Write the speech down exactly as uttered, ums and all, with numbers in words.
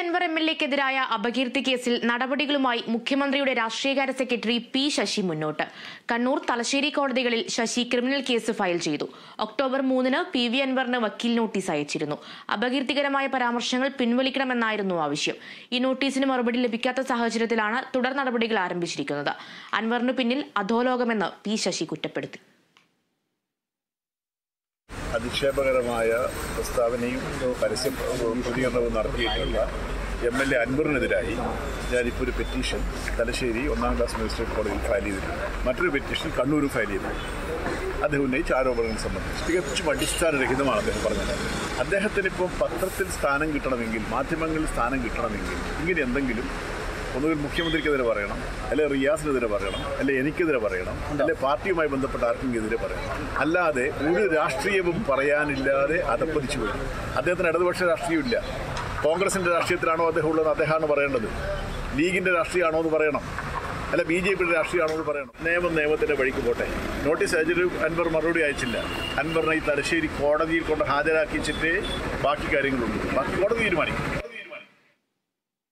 Anwar M L എക്കെതിരായ അപകീർത്തി കേസിൽ നടപടികളുമായി മുഖ്യമന്ത്രിയുടെ രാഷ്ട്രീയകാര്യ സെക്രട്ടറി പി ശശി മുന്നോട്ട്. കണ്ണൂർ, തലശ്ശേരി കോടതികളിൽ ശശി ക്രിമിനൽ കേസ് ഫയൽ ചെയ്തു. ഒക്ടോബർ മൂന്നിന് പി വി അൻവറിന് വക്കീൽ നോട്ടീസ് അയച്ചിരുന്നു. അപകീർത്തികരമായ പരാമർശങ്ങൾ പിൻവലിക്കണമെന്നായിരുന്നു ആവശ്യം. ഈ നോട്ടീസിന് മറുപടി ലഭിക്കാത്ത സാഹചര്യത്തിലാണ് തുടർ നടപടികൾ ആരംഭിച്ചിരിക്കുന്നത്. അൻവറിനു പിന്നിൽ അധോലോകമെന്ന് പി ശശി കുറ്റപ്പെടുത്തി. അധിക്ഷേപകരമായ പ്രസ്താവനയും പരസ്യ പ്രതികരണവും നടത്തിയിട്ടുള്ള എം എൽ എ അൻവറിനെതിരായി ഞാനിപ്പോൾ ഒരു പെറ്റീഷൻ തലശ്ശേരി ഒന്നാം ക്ലാസ് മജിസ്ട്രേറ്റ് കോടതിയിൽ ഫയൽ ചെയ്തിട്ടുണ്ട്. മറ്റൊരു പെറ്റീഷൻ കണ്ണൂരും ഫയൽ ചെയ്തിട്ടുണ്ട്. അദ്ദേഹം ഉന്നയിച്ച ആരോപണങ്ങൾ സംബന്ധിച്ച് തികച്ചും അടിസ്ഥാനരഹിതമാണ് അദ്ദേഹം പറഞ്ഞത്. അദ്ദേഹത്തിനിപ്പം പത്രത്തിൽ സ്ഥാനം കിട്ടണമെങ്കിൽ, മാധ്യമങ്ങളിൽ സ്ഥാനം കിട്ടണമെങ്കിൽ ഇങ്ങനെ എന്തെങ്കിലും ഒന്നുകിൽ മുഖ്യമന്ത്രിക്കെതിരെ പറയണം, അല്ലെ റിയാസിനെതിരെ പറയണം, അല്ലെ എനിക്കെതിരെ പറയണം, അല്ലെ പാർട്ടിയുമായി ബന്ധപ്പെട്ട ആർക്കെതിരെ പറയണം. അല്ലാതെ ഒരു രാഷ്ട്രീയവും പറയാനില്ലാതെ അധപ്പതിച്ചു പോയി. അദ്ദേഹത്തിന് ഇടതുപക്ഷ രാഷ്ട്രീയമില്ല. കോൺഗ്രസിന്റെ രാഷ്ട്രീയത്തിലാണോ അദ്ദേഹം ഉള്ളത്? അദ്ദേഹമാണ് പറയേണ്ടത്. ലീഗിന്റെ രാഷ്ട്രീയമാണോ എന്ന് പറയണം, അല്ല ബി ജെ പിയുടെ രാഷ്ട്രീയമാണോ എന്ന് പറയണം. നിയമം നിയമത്തിന്റെ വഴിക്ക് പോട്ടെ. നോട്ടീസ് അയച്ചിട്ട് അൻവർ മറുപടി അയച്ചില്ല. അൻവറിനെ ഈ തലശ്ശേരി കോടതിയിൽ കൊണ്ട് ഹാജരാക്കിച്ചിട്ടേ ബാക്കി കാര്യങ്ങളുള്ളൂ. ബാക്കി കോടതി തീരുമാനിക്കും.